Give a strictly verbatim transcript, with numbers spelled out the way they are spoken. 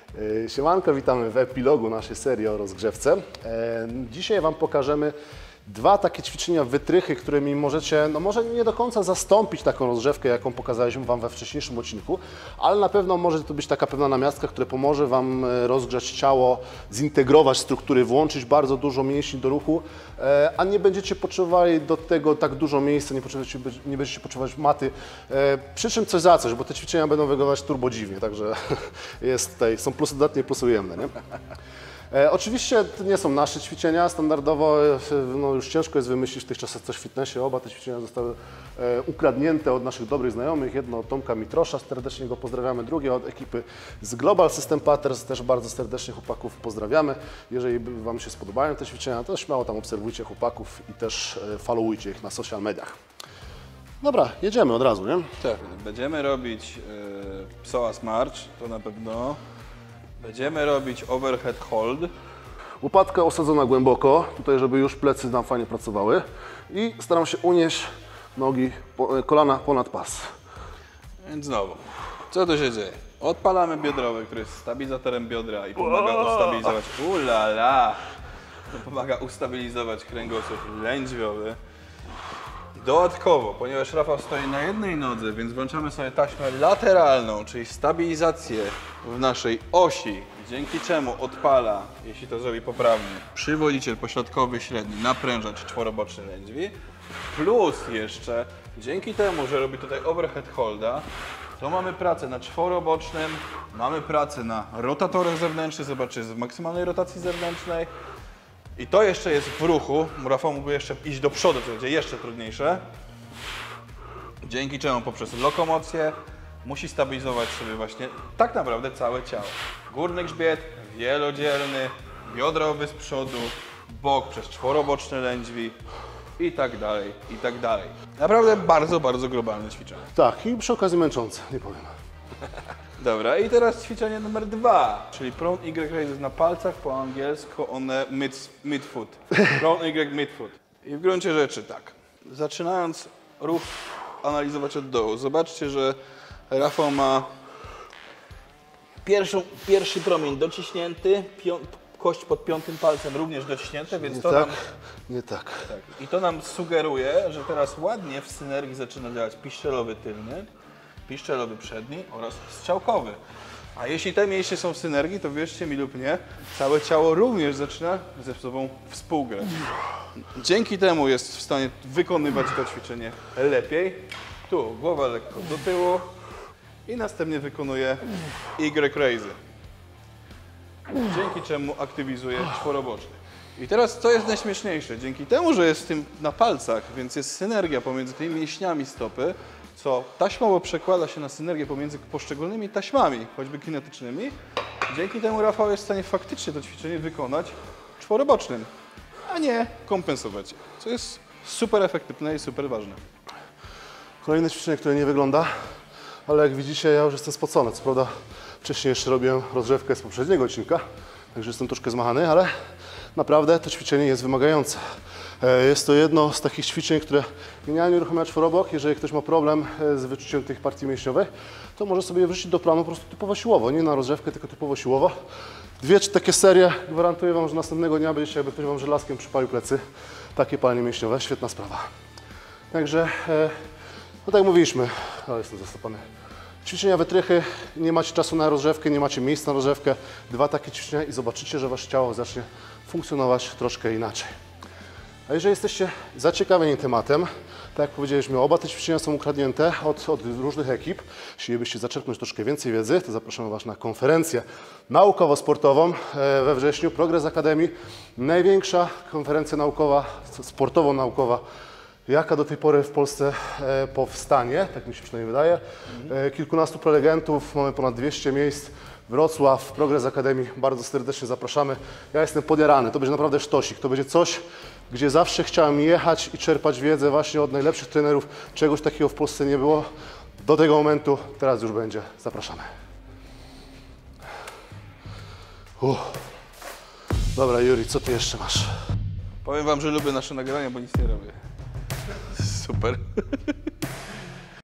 Siemanko, witamy w epilogu naszej serii o rozgrzewce. Dzisiaj Wam pokażemy dwa takie ćwiczenia wytrychy, którymi możecie, no może nie do końca zastąpić taką rozgrzewkę, jaką pokazaliśmy Wam we wcześniejszym odcinku, ale na pewno może to być taka pewna namiastka, która pomoże Wam rozgrzać ciało, zintegrować struktury, włączyć bardzo dużo mięśni do ruchu, a nie będziecie potrzebowali do tego tak dużo miejsca, nie, nie będziecie potrzebować maty, przy czym coś za coś, bo te ćwiczenia będą wyglądać turbo dziwnie, także jest tutaj, są plusy dodatnie, plusy ujemne, nie? E, oczywiście to nie są nasze ćwiczenia, standardowo no, już ciężko jest wymyślić w tych czasach coś w fitnessie. Oba te ćwiczenia zostały e, ukradnięte od naszych dobrych znajomych. Jedno od Tomka Mitrosza, serdecznie go pozdrawiamy, drugie od ekipy z Global System Patterns, też bardzo serdecznie chłopaków pozdrawiamy. Jeżeli Wam się spodobają te ćwiczenia, to śmiało tam obserwujcie chłopaków i też e, followujcie ich na social mediach. Dobra, jedziemy od razu, nie? Tak, będziemy robić e, psoas march, to na pewno. Będziemy robić overhead hold. Łopatka osadzona głęboko, tutaj żeby już plecy nam fajnie pracowały. I staram się unieść nogi, kolana ponad pas. Więc znowu, co tu się dzieje? Odpalamy biodrowy, który jest stabilizatorem biodra i pomaga ustabilizować... Ulala! Pomaga ustabilizować kręgosłup lędźwiowy. Dodatkowo, ponieważ Rafał stoi na jednej nodze, więc włączamy sobie taśmę lateralną, czyli stabilizację w naszej osi, dzięki czemu odpala, jeśli to zrobi poprawnie, przywodiciel pośrodkowy, średni, naprężacz czworoboczny lędźwi, plus jeszcze dzięki temu, że robi tutaj overhead holda, to mamy pracę na czworobocznym, mamy pracę na rotatorach zewnętrznych, zobaczcie, w maksymalnej rotacji zewnętrznej. I to jeszcze jest w ruchu, Rafał mógłby jeszcze iść do przodu, co będzie jeszcze trudniejsze. Dzięki czemu poprzez lokomocję musi stabilizować sobie właśnie tak naprawdę całe ciało. Górny grzbiet, wielodzielny, biodrowy z przodu, bok przez czworoboczne lędźwi i tak dalej, i tak dalej. Naprawdę bardzo, bardzo globalne ćwiczenie. Tak, i przy okazji męczące, nie powiem. Dobra, i teraz ćwiczenie numer dwa, czyli prone Y raises na palcach, po angielsku one mid, midfoot. Prone Y midfoot. I w gruncie rzeczy tak, zaczynając ruch analizować od dołu, zobaczcie, że Rafał ma pierwszą, pierwszy promień dociśnięty, pią, kość pod piątym palcem również dociśnięte, więc nie to tak, nam... Nie tak. tak. I to nam sugeruje, że teraz ładnie w synergii zaczyna działać piszczelowy tylny, piszczelowy przedni oraz strzałkowy. A jeśli te mięśnie są w synergii, to wierzcie mi lub nie, całe ciało również zaczyna ze sobą współgrać. Dzięki temu jest w stanie wykonywać to ćwiczenie lepiej. Tu głowa lekko do tyłu i następnie wykonuje Y raise. Dzięki czemu aktywizuje czworoboczny. I teraz co jest najśmieszniejsze? Dzięki temu, że jest tym na palcach, więc jest synergia pomiędzy tymi mięśniami stopy, co taśmowo przekłada się na synergię pomiędzy poszczególnymi taśmami, choćby kinetycznymi. Dzięki temu Rafał jest w stanie faktycznie to ćwiczenie wykonać czworobocznym, a nie kompensować je, co jest super efektywne i super ważne. Kolejne ćwiczenie, które nie wygląda, ale jak widzicie, ja już jestem spocony. Co prawda wcześniej jeszcze robiłem rozgrzewkę z poprzedniego odcinka, także jestem troszkę zmachany, ale naprawdę to ćwiczenie jest wymagające. Jest to jedno z takich ćwiczeń, które genialnie uruchamia czworobok. Jeżeli ktoś ma problem z wyczuciem tych partii mięśniowych, to może sobie je wrzucić do planu po prostu typowo siłowo, nie na rozgrzewkę, tylko typowo siłowo. Dwie czy takie serie, gwarantuję Wam, że następnego dnia będziecie, jakby ktoś Wam żelazkiem przypalił plecy. Takie palenie mięśniowe, świetna sprawa. Także, no tak jak mówiliśmy, ale jestem zastopany. Ćwiczenia wytrychy, nie macie czasu na rozgrzewkę, nie macie miejsca na rozgrzewkę. Dwa takie ćwiczenia i zobaczycie, że Wasze ciało zacznie funkcjonować troszkę inaczej. A jeżeli jesteście zaciekawieni tematem, tak jak powiedzieliśmy, oba te ćwiczenia są ukradnięte od, od różnych ekip. Chcielibyście zaczerpnąć troszkę więcej wiedzy, to zapraszamy Was na konferencję naukowo-sportową we wrześniu, Progress Academy. Największa konferencja naukowa, sportowo-naukowa, jaka do tej pory w Polsce powstanie, tak mi się przynajmniej wydaje. Kilkunastu prelegentów, mamy ponad dwieście miejsc. Wrocław, Progress Academy, bardzo serdecznie zapraszamy. Ja jestem podjarany, to będzie naprawdę sztosik, to będzie coś, gdzie zawsze chciałem jechać i czerpać wiedzę właśnie od najlepszych trenerów. Czegoś takiego w Polsce nie było do tego momentu, teraz już będzie. Zapraszamy. Uff. Dobra, Juri, co Ty jeszcze masz? Powiem Wam, że lubię nasze nagrania, bo nic nie robię. Super.